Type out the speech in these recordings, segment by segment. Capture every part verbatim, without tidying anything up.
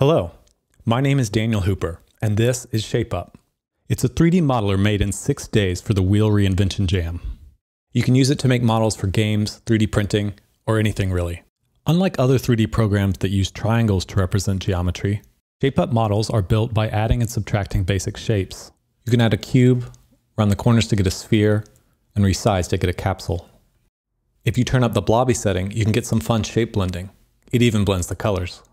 Hello, my name is Daniel Hooper, and this is ShapeUp. It's a three D modeler made in six days for the Wheel Reinvention Jam. You can use it to make models for games, three D printing, or anything really. Unlike other three D programs that use triangles to represent geometry, ShapeUp models are built by adding and subtracting basic shapes. You can add a cube, round the corners to get a sphere, and resize to get a capsule. If you turn up the blobby setting, you can get some fun shape blending. It even blends the colors.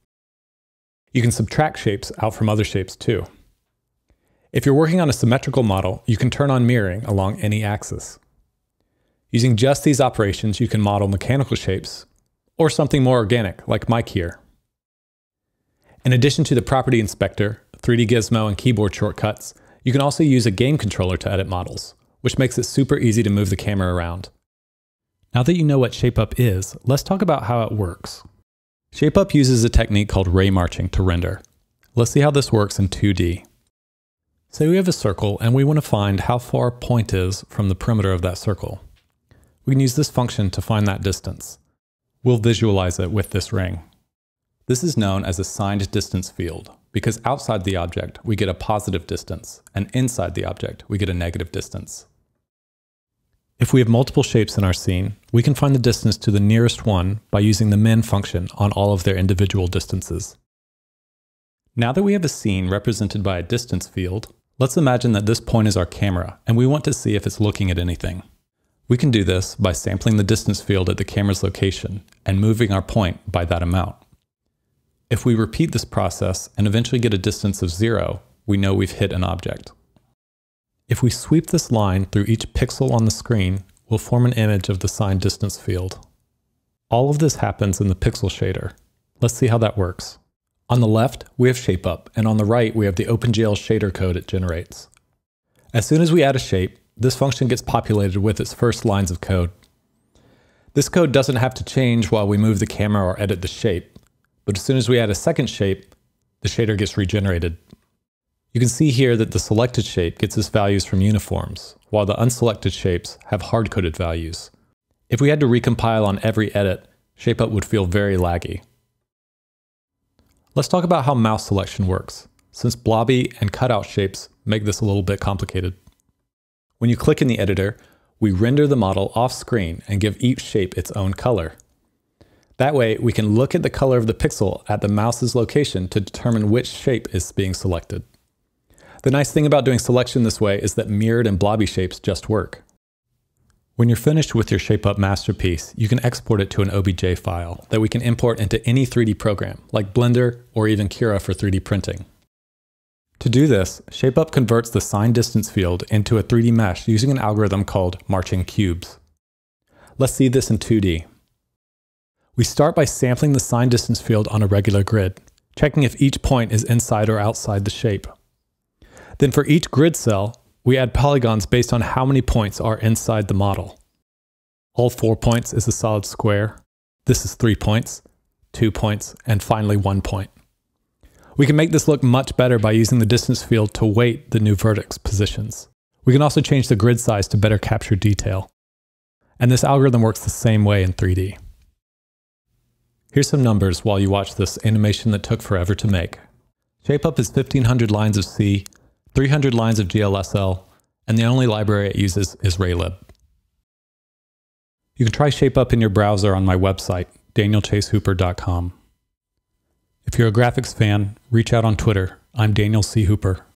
You can subtract shapes out from other shapes too. If you're working on a symmetrical model, you can turn on mirroring along any axis. Using just these operations, you can model mechanical shapes or something more organic like Mike here. In addition to the property inspector, three D gizmo, and keyboard shortcuts, you can also use a game controller to edit models, which makes it super easy to move the camera around. Now that you know what ShapeUp is, let's talk about how it works. ShapeUp uses a technique called ray marching to render. Let's see how this works in two D. Say we have a circle and we want to find how far a point is from the perimeter of that circle. We can use this function to find that distance. We'll visualize it with this ring. This is known as a signed distance field because outside the object we get a positive distance and inside the object we get a negative distance. If we have multiple shapes in our scene, we can find the distance to the nearest one by using the min function on all of their individual distances. Now that we have a scene represented by a distance field, let's imagine that this point is our camera and we want to see if it's looking at anything. We can do this by sampling the distance field at the camera's location and moving our point by that amount. If we repeat this process and eventually get a distance of zero, we know we've hit an object. If we sweep this line through each pixel on the screen, we'll form an image of the signed distance field. All of this happens in the pixel shader. Let's see how that works. On the left, we have ShapeUp, and on the right, we have the OpenGL shader code it generates. As soon as we add a shape, this function gets populated with its first lines of code. This code doesn't have to change while we move the camera or edit the shape, but as soon as we add a second shape, the shader gets regenerated. You can see here that the selected shape gets its values from uniforms, while the unselected shapes have hard-coded values. If we had to recompile on every edit, ShapeUp would feel very laggy. Let's talk about how mouse selection works, since blobby and cutout shapes make this a little bit complicated. When you click in the editor, we render the model off-screen and give each shape its own color. That way, we can look at the color of the pixel at the mouse's location to determine which shape is being selected. The nice thing about doing selection this way is that mirrored and blobby shapes just work. When you're finished with your ShapeUp masterpiece, you can export it to an O B J file that we can import into any three D program, like Blender or even Cura for three D printing. To do this, ShapeUp converts the signed distance field into a three D mesh using an algorithm called marching cubes. Let's see this in two D. We start by sampling the signed distance field on a regular grid, checking if each point is inside or outside the shape. Then for each grid cell, we add polygons based on how many points are inside the model. All four points is a solid square. This is three points, two points, and finally one point. We can make this look much better by using the distance field to weight the new vertex positions. We can also change the grid size to better capture detail. And this algorithm works the same way in three D. Here's some numbers while you watch this animation that took forever to make. ShapeUp is fifteen hundred lines of C, three hundred lines of G L S L, and the only library it uses is Raylib. You can try ShapeUp in your browser on my website, daniel chase hooper dot com. If you're a graphics fan, reach out on Twitter. I'm Daniel C. Hooper.